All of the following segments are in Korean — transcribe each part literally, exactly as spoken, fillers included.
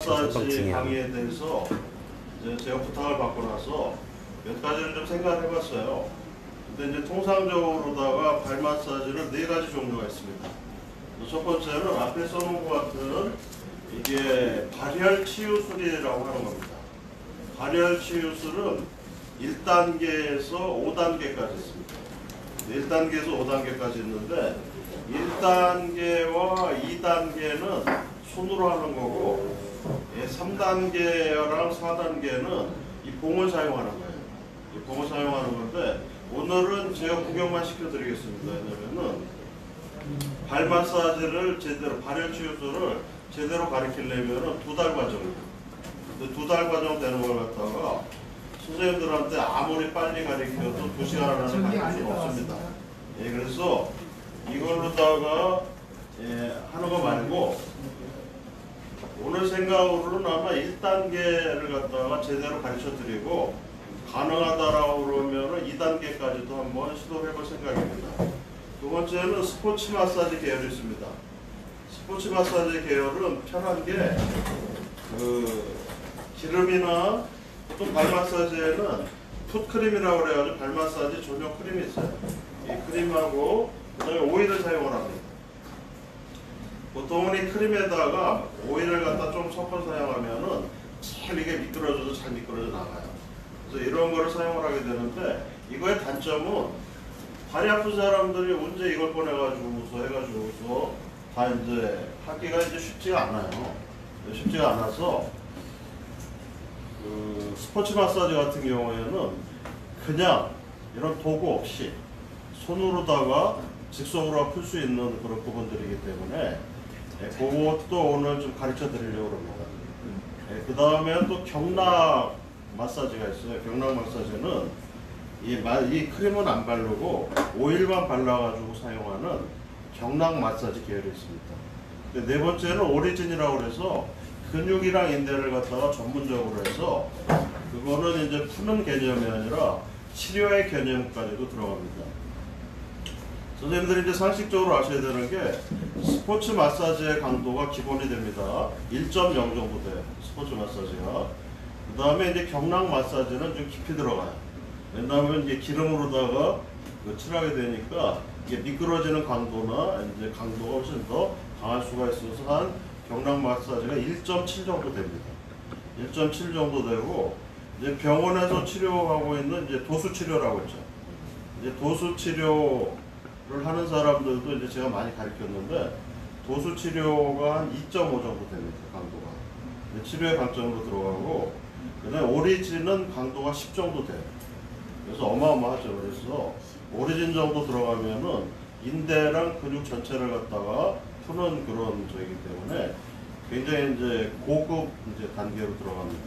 마사지 강의에 대해서 이제 제가 부탁을 받고 나서 몇 가지를 좀 생각을 해봤어요. 근데 이제 통상적으로다가 발 마사지를 네 가지 종류가 있습니다. 첫 번째는 앞에 써놓은 것 같은 이게 발열 치유술이라고 하는 겁니다. 발열 치유술은 일 단계에서 오 단계까지 있습니다. 일 단계에서 오 단계까지 있는데 일 단계와 이 단계는 손으로 하는 거고 삼 단계랑 사 단계는 이 봉을 사용하는 거예요. 이 봉을 사용하는 건데 오늘은 제가 구경만 시켜드리겠습니다. 왜냐면은 발 마사지를 제대로, 발열 치유술을 제대로 가르치려면 두 달 과정입니다. 두 달 과정 되는 걸 갖다가 선생님들한테 아무리 빨리 가르쳐도 두 시간 안에 가르칠 수는 없습니다. 예, 그래서 이걸로다가 예, 하는 거 말고 오늘 생각으로는 아마 일 단계를 갖다가 제대로 가르쳐 드리고 가능하다라고 그러면 이 단계까지도 한번 시도를 해볼 생각입니다. 두 번째는 스포츠 마사지 계열이 있습니다. 스포츠 마사지 계열은 편한 게 그 기름이나 보통 발 마사지에는 풋크림이라고 그래가지고 발 마사지 전용 크림이 있어요. 이 크림하고 그 다음에 오일을 사용을 합니다. 보통은 이 크림에다가 오일을 갖다 좀 섞어 사용하면은 잘 이게 미끄러져서 잘 미끄러져 나가요. 그래서 이런 거를 사용을 하게 되는데 이거의 단점은 발이 아픈 사람들이 언제 이걸 꺼내가지고서 해가지고서 다 이제 하기가 이제 쉽지가 않아요. 쉽지가 않아서 그 스포츠 마사지 같은 경우에는 그냥 이런 도구 없이 손으로다가 즉석으로 풀 수 있는 그런 부분들이기 때문에 예, 그것도 오늘 좀 가르쳐 드리려고 합니다. 예, 그 다음에 또 경락 마사지가 있어요. 경락 마사지는 이, 이 크림은 안 바르고 오일만 발라가지고 사용하는 경락 마사지 계열이 있습니다. 네 번째는 오리진이라고 해서 근육이랑 인대를 갖다가 전문적으로 해서 그거는 이제 푸는 개념이 아니라 치료의 개념까지도 들어갑니다. 선생님들이 이제 상식적으로 아셔야 되는 게 스포츠 마사지의 강도가 기본이 됩니다. 일 점 영 정도 돼요. 스포츠 마사지가. 그 다음에 이제 경락 마사지는 좀 깊이 들어가요. 왜냐하면 이제 기름으로다가 그 칠하게 되니까 이게 미끄러지는 강도나 이제 강도가 훨씬 더 강할 수가 있어서 한 경락 마사지가 일 점 칠 정도 됩니다. 일 점 칠 정도 되고 이제 병원에서 치료하고 있는 이제 도수 치료라고 했죠. 이제 도수 치료를 하는 사람들도 이제 제가 많이 가르쳤는데 도수 치료가 한 이 점 오 정도 됩니다. 강도가. 치료의 강점으로 들어가고 그다음에 오리진은 강도가 십 정도 돼요. 그래서 어마어마하죠. 그래서 오리진 정도 들어가면은 인대랑 근육 전체를 갖다가 푸는 그런 저이기 때문에 굉장히 이제 고급 이제 단계로 들어갑니다.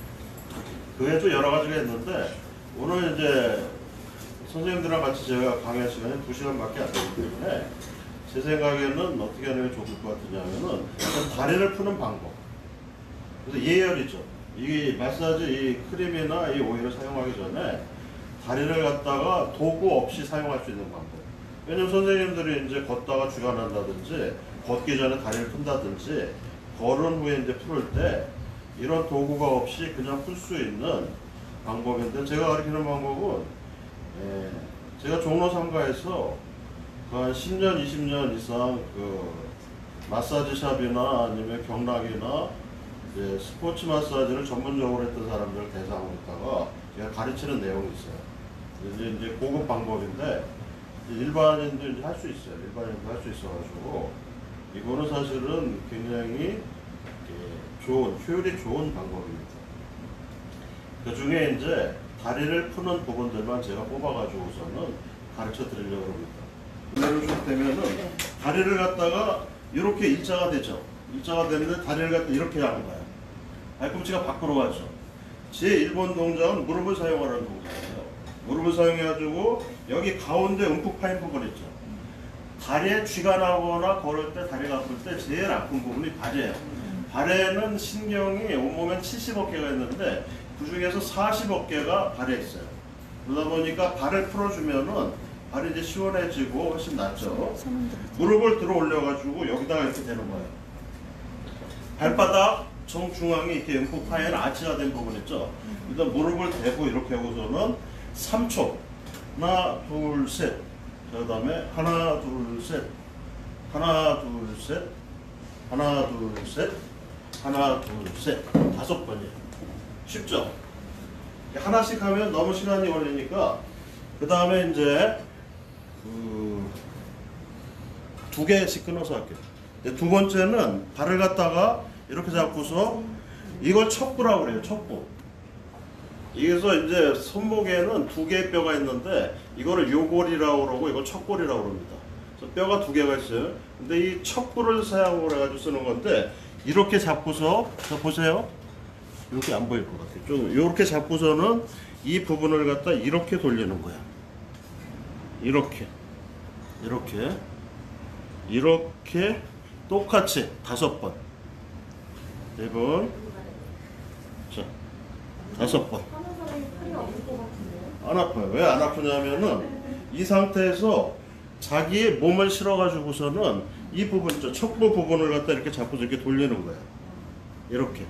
그 외에도 여러 가지가 있는데 오늘 이제 선생님들이랑 같이 제가 강의 시간이 두 시간밖에 안 되기 때문에 제 생각에는 어떻게 하는 게 좋을 것 같으냐면은 다리를 푸는 방법. 그래서 예열이죠. 이 마사지 이 크림이나 이 오일을 사용하기 전에 다리를 갖다가 도구 없이 사용할 수 있는 방법. 왜냐면 선생님들이 이제 걷다가 쥐가 난다든지 걷기 전에 다리를 푼다든지 걸은 후에 이제 풀을 때 이런 도구가 없이 그냥 풀 수 있는 방법인데 제가 가르치는 방법은 예, 제가 종로 삼가에서 한 십 년, 이십 년 이상 그 마사지 샵이나 아니면 경락이나 이제 스포츠 마사지를 전문적으로 했던 사람들을 대상으로 했다가 제가 가르치는 내용이 있어요. 이제, 이제 고급 방법인데 일반인도 이제 할 수 있어요. 일반인도 할 수 있어가지고 이거는 사실은 굉장히 좋은, 효율이 좋은 방법입니다. 그 중에 이제 다리를 푸는 부분들만 제가 뽑아가지고서는 가르쳐 드리려고 합니다. 내려주게 되면은 다리를 갖다가 이렇게 일자가 되죠. 일자가 되는데 다리를 갖다 이렇게 하는 거예요. 발꿈치가 밖으로 가죠. 제일 번 동작은 무릎을 사용하는 동작이에요. 무릎을 사용해가지고 여기 가운데 움푹 파인 부분 있죠. 다리에 쥐가 나거나 걸을 때 다리가 아플 때 제일 아픈 부분이 발이에요. 발에는 신경이 온몸에 칠십억 개가 있는데 그 중에서 사십억 개가 발에 있어요. 그러다 보니까 발을 풀어주면은 발이 이제 시원해지고 훨씬 낫죠. 무릎을 들어 올려가지고 여기다가 이렇게 되는 거예요. 발바닥 정중앙에 이렇게 연폭파에는 아치가 된 부분 있죠. 일단 무릎을 대고 이렇게 하고서는 삼 초. 하나, 둘, 셋. 그 다음에 하나, 둘, 셋. 하나, 둘, 셋. 하나, 둘, 셋. 하나, 둘, 셋. 다섯 번이에요. 쉽죠? 하나씩 하면 너무 시간이 걸리니까 그 다음에 이제 그 두 개씩 끊어서 할게요. 두 번째는 발을 갖다가 이렇게 잡고서 이걸 척부라고 그래요. 척부. 여기서 이제 손목에는 두 개의 뼈가 있는데 이거를 요골이라고 그러고 이걸 척골이라고 그럽니다. 그래서 뼈가 두 개가 있어요. 근데 이 척부를 사용을 해가지고 쓰는 건데 이렇게 잡고서 자 보세요. 이렇게 안 보일 것 같아요. 좀 이렇게 잡고서는 이 부분을 갖다 이렇게 돌리는 거야. 이렇게 이렇게 이렇게 똑같이 다섯 번, 네 번, 자 다섯 번. 안 아파요. 왜 안 아프냐면은 이 상태에서 자기의 몸을 실어가지고서는 이 부분 있죠. 척부 부분을 갖다 이렇게 잡고서 이렇게 돌리는 거야. 이렇게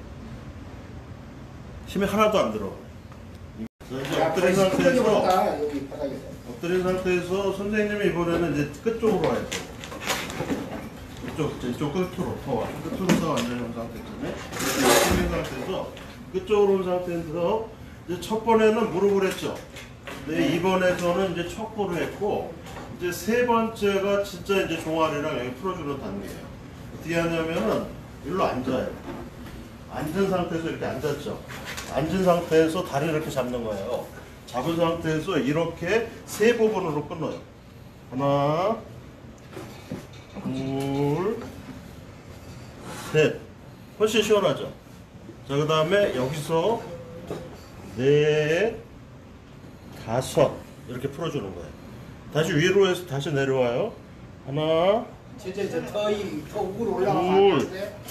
힘이 하나도 안 들어. 이제 엎드린 상태에서 엎드린 상태에서 선생님이 이번에는 이제 끝쪽으로 와야 돼. 이쪽 이쪽 끝으로 더 와. 끝으로 서 앉아 있는 상태 때문에 엎드린 상태에서 끝쪽으로 온 상태에서 이제 첫 번에는 무릎을 했죠. 네, 이번에서는 이제 척부를 했고 이제 세 번째가 진짜 이제 종아리랑 여기 풀어주는 단계예요. 어떻게 하냐면은 일로 앉아요. 앉은 상태에서 이렇게 앉았죠. 앉은 상태에서 다리를 이렇게 잡는 거예요. 잡은 상태에서 이렇게 세 부분으로 끊어요. 하나, 둘, 셋. 훨씬 시원하죠? 자, 그 다음에 여기서 넷, 다섯. 이렇게 풀어주는 거예요. 다시 위로 해서 다시 내려와요. 하나, 진짜 저 터이 터 위로 올라가면 둘, 안 돼?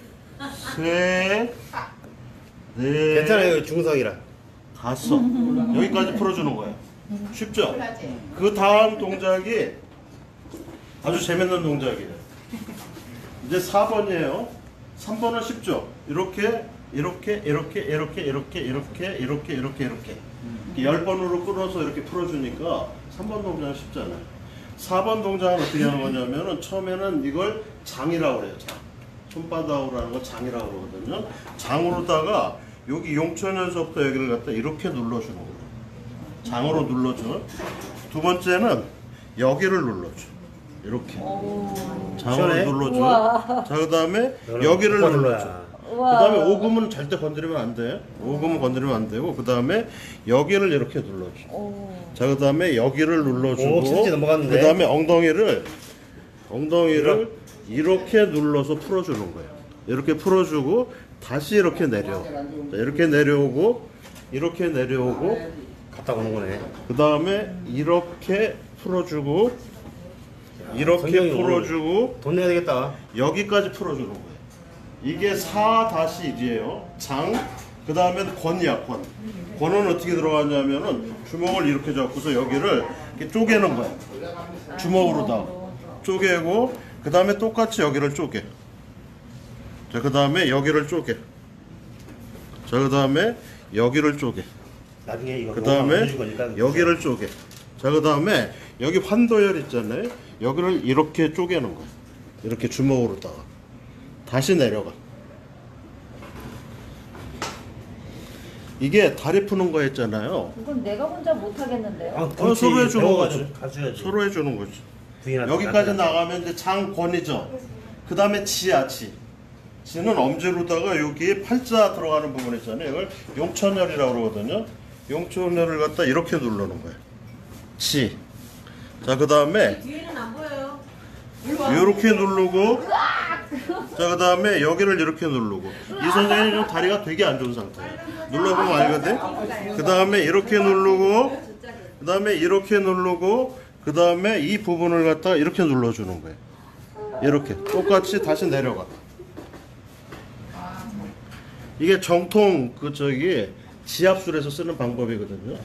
셋, 넷, 괜찮아요, 중성이라. 다섯. 여기까지 풀어주는 거예요. 쉽죠? 그 다음 동작이 아주 재밌는 동작이에요. 이제 사 번이에요. 삼 번은 쉽죠? 이렇게, 이렇게, 이렇게, 이렇게, 이렇게, 이렇게, 이렇게, 이렇게, 이렇게. 열 번으로 끌어서 이렇게 풀어주니까 삼 번 동작은 쉽잖아요. 사 번 동작은 어떻게 하는 거냐면은 처음에는 이걸 장이라고 그래요. 장. 손바닥으로 하는 거 장이라고 그러거든요. 장으로다가 여기 용천에서부터 여기를 갖다 이렇게 눌러주는 거예요. 장으로 눌러줘. 두 번째는 여기를 눌러줘. 이렇게. 장으로 눌러줘. 우와. 자, 그 다음에 여기를 눌러줘. 그 다음에 우와. 오금은 절대 건드리면 안 돼. 오금은 건드리면 안 되고, 그 다음에 여기를 이렇게 눌러줘. 오. 자, 그 다음에 여기를 눌러주고, 오, 진짜 넘어갔는데? 그 다음에 엉덩이를, 엉덩이를 이렇게 눌러서 풀어주는 거예요. 이렇게 풀어주고, 다시 이렇게 내려. 자, 이렇게 내려오고, 이렇게 내려오고, 갔다 오는 거네. 그 다음에 이렇게 풀어주고, 이렇게 성경이 풀어주고, 돈 내야 되겠다. 여기까지 풀어주는 거예요. 이게 사 일이에요. 장, 그 다음에 권이야, 권. 권은 어떻게 들어가냐면은 주먹을 이렇게 잡고서 여기를 이렇게 쪼개는 거야. 주먹으로다. 쪼개고, 그 다음에 똑같이 여기를 쪼개. 자, 그 다음에 여기를 쪼개. 자, 그 다음에 여기를 쪼개. 나중에 이거 그 다음에 해줄 거니까 여기를 쪼개. 자, 그 다음에 여기 환도열 있잖아요. 여기를 이렇게 쪼개는 거야. 이렇게 주먹으로다가. 다시 내려가. 이게 다리 푸는 거 했잖아요. 이건 내가 혼자 못 하겠는데요. 아, 어, 서로 해주는 거지. 가져야지. 서로 해주는 거지. 부인한테 여기까지 가져야지. 나가면 이제 장권이죠. 그 다음에 지야, 지. 지는 엄지로다가 여기 팔자 들어가는 부분 있잖아요. 이걸 용천열이라고 그러거든요. 용천열을 갖다 이렇게 누르는 거예요. 지. 자, 그 다음에 뒤에는 안 보여요. 이렇게 누르고, 자, 그 다음에 여기를 이렇게 누르고. 이 선생님이 좀 다리가 되게 안 좋은 상태예요. 눌러보면 알거든. 그 다음에 이렇게 누르고, 그 다음에 이렇게 누르고, 그 다음에 이 부분을 갖다가 이렇게 눌러주는 거예요. 이렇게 똑같이 다시 내려가. 이게 정통 그 저기 지압술에서 쓰는 방법이거든요.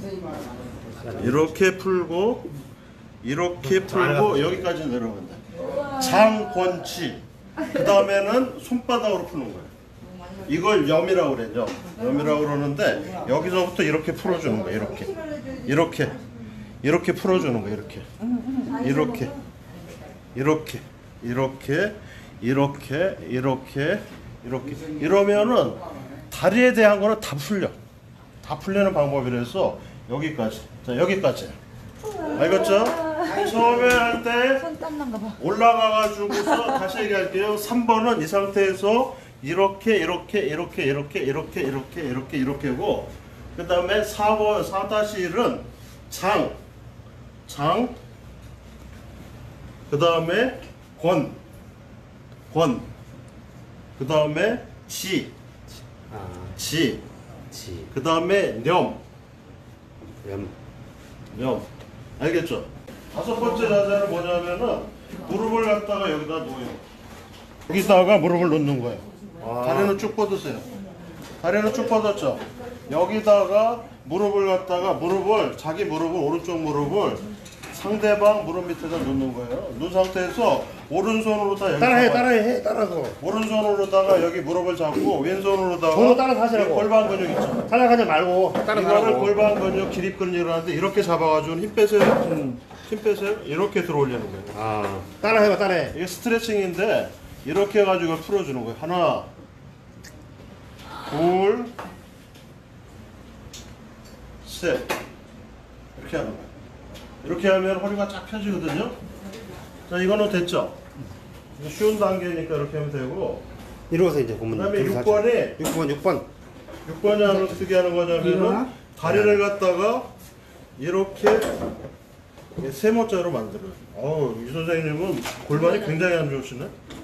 이렇게 풀고, 이렇게 풀고 여기까지 내려간다. 장권치. 그 다음에는 손바닥으로 푸는 거예요. 이걸 염이라고 그래. 염. 염이라고 그러는데 여기서부터 이렇게 풀어주는 거야. 이렇게. 이렇게. 이렇게 풀어주는 거야. 이렇게. 이렇게. 이렇게. 이렇게. 이렇게. 이렇게. 이렇게. 이러면은 다리에 대한 거는 다 풀려. 다 풀리는 방법이라서 여기까지. 자, 여기까지. 알겠죠? 처음에 할 때 손 땀난가 봐. 올라가가지고서 다시 얘기할게요. 삼 번은 이 상태에서 이렇게 이렇게 이렇게 이렇게 이렇게 이렇게 이렇게 이렇게고, 그 다음에 사 번 사 다시 일은 장, 장, 그 다음에 권, 권, 그 다음에 지, 아, 지, 지, 그 다음에 념, 염, 념. 알겠죠? 다섯 번째 자세는 뭐냐면은 무릎을 갖다가 여기다 놓아요. 여기다가 무릎을 놓는 거예요. 아. 다리는 쭉 뻗으세요. 다리는 쭉 뻗었죠? 여기다가 무릎을 갖다가 무릎을 자기 무릎을 오른쪽 무릎을 상대방 무릎 밑에다 놓는 거예요. 놓은 상태에서 오른손으로 다 여기 따라해, 잡아요. 따라해, 따라서. 오른손으로다가 여기 무릎을 잡고 왼손으로다가 저로 따라서 하시라고. 이 골반 근육 있죠? 따라가지 말고, 따라서 이거를 하라고. 골반 근육, 기립 근육을 하는데 이렇게 잡아가지고 힘 빼세요. 힘 빼세요. 이렇게 들어올리는 거예요. 아, 따라해봐, 따라해. 이게 스트레칭인데 이렇게 해가지고 풀어주는 거예요. 하나, 둘, 셋. 이렇게 하는 거예요. 이렇게 하면 허리가 쫙 펴지거든요. 자, 이거는 됐죠? 이거 쉬운 단계니까 이렇게 하면 되고, 이러고서 이제 그 보면. 다음에 육 번이 육 번, 육 번. 육 번이 하는 어떻게 하는 거냐면은 다리를 갖다가 이렇게 세모자로 만들어요. 어우, 이 선생님은 골반이 굉장히 안 좋으시네.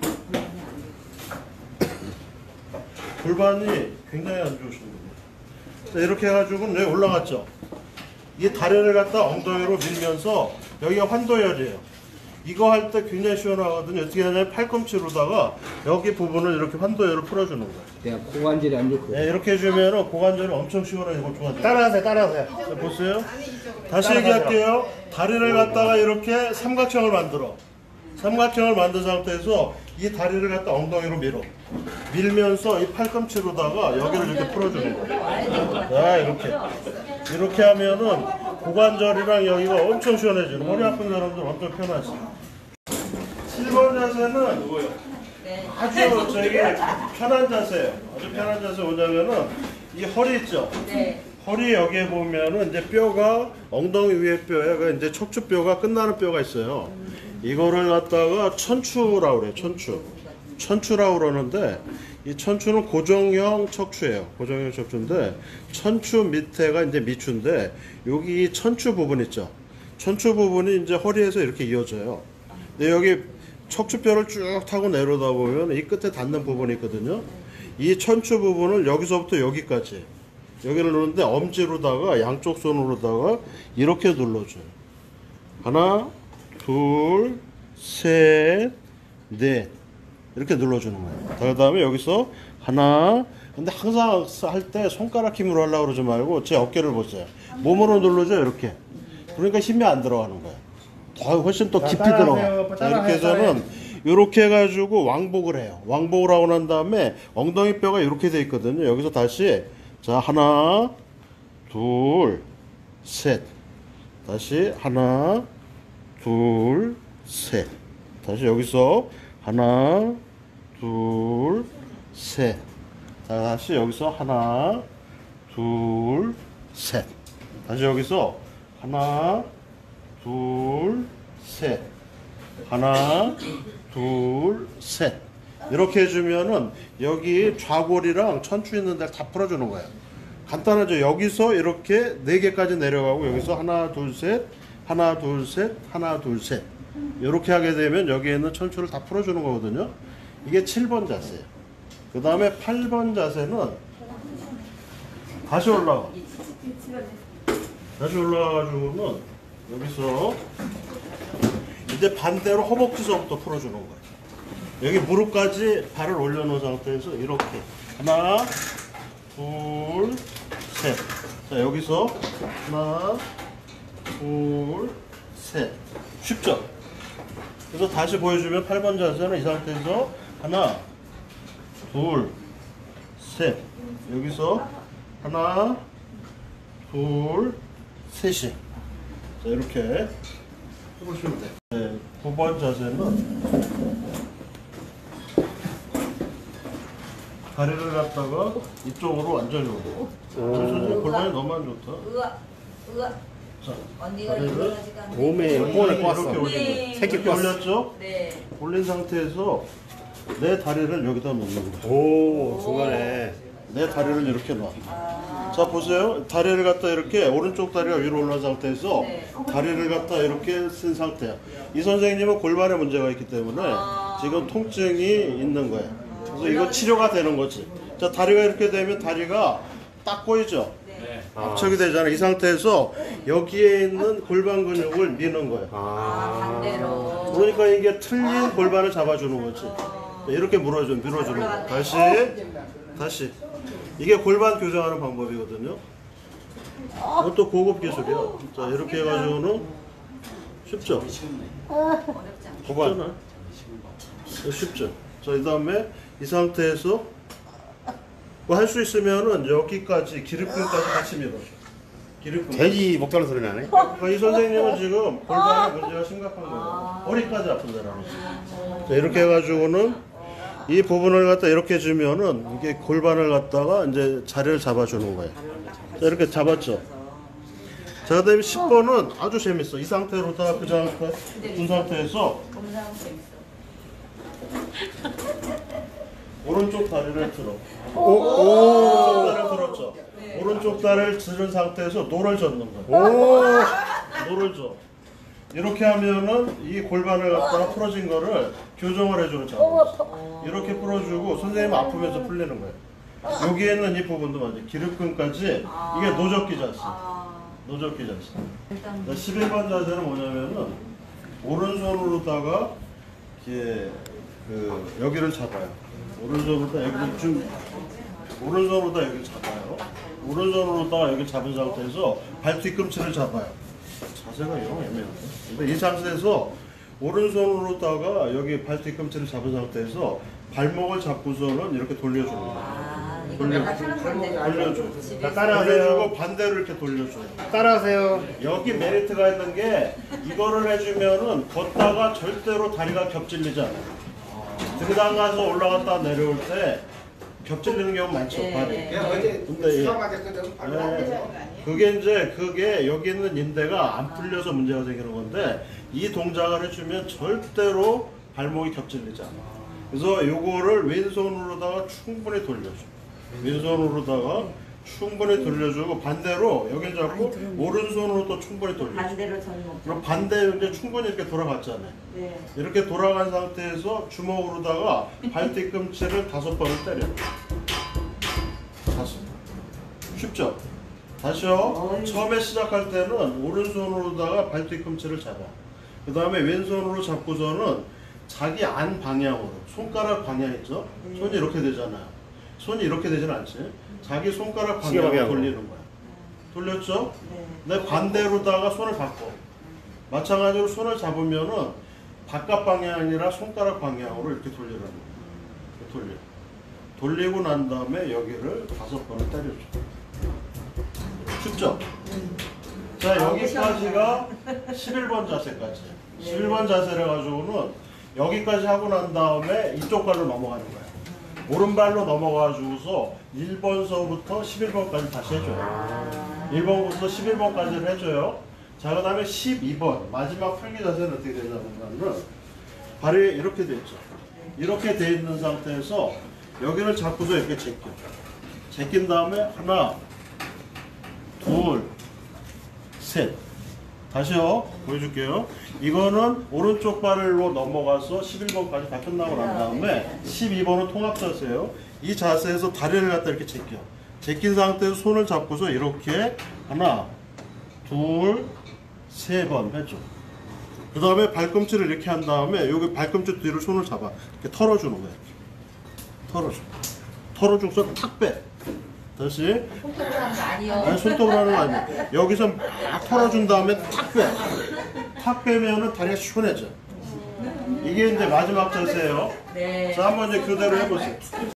골반이 굉장히 안 좋으시네. 자, 이렇게 해가지고 네, 올라갔죠. 이 다리를 갖다 엉덩이로 밀면서 여기가 환도열이에요. 이거 할 때 굉장히 시원하거든요. 어떻게 하냐면 팔꿈치로다가 여기 부분을 이렇게 환도열을 풀어주는 거예요. 내가 고관절이 안 좋고. 네, 이렇게 해주면 고관절이 엄청 시원하고 좋아져요. 따라하세요, 따라하세요. 자, 보세요. 다시 얘기할게요. 다리를 갖다가 이렇게 삼각형을 만들어. 삼각형을 만든 상태에서 이 다리를 갖다 엉덩이로 밀어. 밀면서 이 팔꿈치로다가 여기를 이렇게 풀어주는 거예요. 자, 이렇게. 이렇게 하면은 고관절이랑 여기가 엄청 시원해지는. 허리 아픈 사람들 엄청 편하지. 칠 번 자세는 아주 저기 편한 자세예요. 아주 편한 자세 뭐냐면은 이 허리 있죠? 네. 허리 여기에 보면은 이제 뼈가 엉덩이 위에 뼈에 이제 척추뼈가 끝나는 뼈가 있어요. 이거를 갖다가 천추라고 그래요. 천추. 천추라고 그러는데 이 천추는 고정형 척추예요. 고정형 척추인데 천추 밑에가 이제 미추인데 여기 천추 부분 있죠. 천추 부분이 이제 허리에서 이렇게 이어져요. 근데 여기 척추뼈를 쭉 타고 내려다 보면 이 끝에 닿는 부분이 있거든요. 이 천추 부분을 여기서부터 여기까지 여기를 누르는데 엄지로다가 양쪽 손으로다가 이렇게 눌러줘요. 하나, 둘, 셋, 넷 이렇게 눌러주는 거예요. 그 다음에 여기서 하나. 근데 항상 할 때 손가락 힘으로 하려고 그러지 말고 제 어깨를 보세요. 몸으로 눌러줘요. 이렇게. 그러니까 힘이 안 들어가는 거예요. 더 훨씬 또 깊이 들어가. 자, 이렇게 해서는 이렇게 해가지고 왕복을 해요. 왕복을 하고 난 다음에 엉덩이 뼈가 이렇게 돼 있거든요. 여기서 다시 자 하나, 둘, 셋. 다시 하나, 둘, 셋. 다시 여기서 하나, 둘, 셋. 자, 다시 여기서 하나, 둘, 셋. 다시 여기서 하나, 둘, 셋. 하나, 둘, 셋. 이렇게 해주면은 여기 좌골이랑 천추 있는 데를 다 풀어주는 거예요. 간단하죠. 여기서 이렇게 네 개까지 내려가고 여기서 하나, 둘, 셋, 하나, 둘, 셋, 하나, 둘, 셋. 이렇게 하게 되면 여기에 있는 천추를 다 풀어주는 거거든요. 이게 칠 번 자세예요. 그 다음에 팔 번 자세는 다시 올라가. 다시 올라가가지고는 여기서 이제 반대로 허벅지서부터 풀어주는 거예요. 여기 무릎까지 발을 올려놓은 상태에서 이렇게 하나, 둘, 셋. 자, 여기서 하나, 둘, 셋. 쉽죠? 그래서 다시 보여주면 팔 번 자세는 이 상태에서 하나, 둘, 셋. 여기서 하나, 둘, 셋이. 자, 이렇게 해보시면 돼요. 네, 구 번 자세는 다리를 갖다가 이쪽으로 완전히 오고. 선생님 골반이 너무 안 좋다. 으아, 으아. 자, 언니가 다리를 일어나지가 않네. 몸에 이렇게 꼬을 꼬았어. 올리는 거예요. 네. 새끼 이렇게 꼬았어. 올렸죠? 네. 올린 상태에서 내 다리를 여기다 놓는 거예요. 오, 중간에. 내 다리를 이렇게 놔. 아, 자, 보세요. 다리를 갖다 이렇게 오른쪽 다리가 위로 올라온 상태에서 네. 다리를 갖다 이렇게 쓴 상태야. 이 선생님은 골반에 문제가 있기 때문에 아. 지금 통증이 있는 거야. 그래서 이거 치료가 되는 거지. 자, 다리가 이렇게 되면 다리가 딱 꼬이죠? 네. 압착이 되잖아. 이 상태에서 여기에 있는 골반 근육을 미는 거야. 아, 아. 반대로. 그러니까 이게 틀린 골반을 잡아주는 거지. 이렇게 물어줘, 밀어주는 거. 다시, 다시. 이게 골반 교정하는 방법이거든요. 이것도 고급 기술이야. 자, 이렇게 해가지고는 쉽죠? 어렵지 않게. 쉽잖아. 쉽죠? 자, 이 다음에 이 상태에서 뭐 할 수 있으면은 여기까지 기립근까지 같이 밀어줘. 기립근. 돼지 목 자르는 소리 나네. 그러니까 이 선생님은 지금 골반에 문제가 심각한 거예요. 허리까지 아픈다라는 거죠. 자, 이렇게 해가지고는 이 부분을 갖다 이렇게 주면은 이게 골반을 갖다가 이제 자리를 잡아주는 거예요. 자, 이렇게 잡았죠. 자, 그다음에 십 번은 아주 재밌어. 이 상태로다가 그 상태, 둔 상태에서 검사하고 재밌어. 오른쪽 다리를 들어. 오, 오. 오른쪽 다리를 들었죠. 오른쪽 다리를 들은 상태에서 노를 젓는 거예요. 오. 노를 줘. 이렇게 하면은 이 골반을 갖다가 풀어진 거를 교정을 해주는 작업. 이렇게 풀어주고 선생님 아프면서 풀리는 거예요. 여기에 있는 이 부분도 맞아요. 기립근까지 이게 노젓기 자세. 아, 노젓기 자세. 일단 십일 번 자세는 뭐냐면은 오른손으로다가 이렇게 그 여기를 잡아요. 오른손으로다 여기를 좀 오른손으로다 여기를 잡아요. 오른손으로다가 여기 잡은 상태에서 발 뒤꿈치를 잡아요. 자세가 영 애매한데. 근데 이 상태에서 오른손으로다가 여기 발 뒤꿈치를 잡은 상태에서 발목을 잡고서는 이렇게 돌려주는 거예요. 아, 이거 돌려. 내가 하는 건데. 돌려줘. 자, 따라하세요. 돌려주고 반대로 이렇게 돌려줘요. 따라하세요. 여기 메리트가 있는 게 이거를 해주면은 걷다가 절대로 다리가 겹질리지 않아요. 등산 가서 올라갔다 내려올 때 겹질리는 경우 많죠. 네, 발이. 네. 내가 어제 근데 예. 수학 맞았거든. 발로 안 돼서. 네. 그게 이제 그게 여기 있는 인대가 안 풀려서 문제가 생기는 건데 이 동작을 해주면 절대로 발목이 겹질리지 않아. 그래서 요거를 왼손으로다가 충분히 돌려줘. 왼손으로다가 충분히 돌려주고 반대로 여길 잡고 오른손으로 또 충분히 돌려줘. 반대로 전목. 그럼 반대로 이제 충분히 이렇게 돌아갔잖아요. 네. 이렇게 돌아간 상태에서 주먹으로다가 발 뒤꿈치를 다섯 번을 때려. 다섯. 쉽죠? 다시요. 처음에 시작할 때는 오른손으로다가 발 뒤꿈치를 잡아. 그 다음에 왼손으로 잡고서는 자기 안 방향으로 손가락 방향 있죠? 손이 이렇게 되잖아요. 손이 이렇게 되진 않지. 자기 손가락 시계 방향으로 방향으로. 돌리는 거야. 돌렸죠? 네. 근데 반대로다가 손을 바꿔. 마찬가지로 손을 잡으면은 바깥 방향이 아니라 손가락 방향으로 이렇게 돌리라는 거야. 이렇게 돌려. 돌리고 난 다음에 여기를 다섯 번을 때려줘. 쉽죠? 자, 여기까지가 십일 번 자세까지. 십일 번 자세를 해가지고는 여기까지 하고 난 다음에 이쪽 발로 넘어가는 거야. 오른발로 넘어가지고서 일 번서부터 십일 번까지 다시 해줘요. 일 번부터 십일 번까지를 해줘요. 자, 그 다음에 십이 번 마지막 풀기 자세는 어떻게 되냐면은 발이 이렇게 돼 있죠. 이렇게 돼 있는 상태에서 여기를 잡고서 이렇게 제껴. 제낀 다음에 하나, 둘, 셋. 다시요. 보여줄게요. 이거는 오른쪽 발로 넘어가서 십일 번까지 다 끝나고 난 다음에 십이 번은 통합 자세예요. 이 자세에서 다리를 갖다 이렇게 제껴. 제낀 상태에서 손을 잡고서 이렇게 하나, 둘, 세 번 해줘. 그 다음에 발꿈치를 이렇게 한 다음에 여기 발꿈치 뒤로 손을 잡아. 이렇게 털어주는 거야. 이렇게. 털어줘. 털어주고서 탁 빼. 다시. 손톱으로 하는 거 아니요. 아니, 손톱으로 하는 거 아니야. 여기서 막 털어준 다음에 탁 빼. 탁 빼면은 다리가 시원해져. 이게 이제 마지막 자세예요. 네. 자, 한번 이제 그대로 해보세요.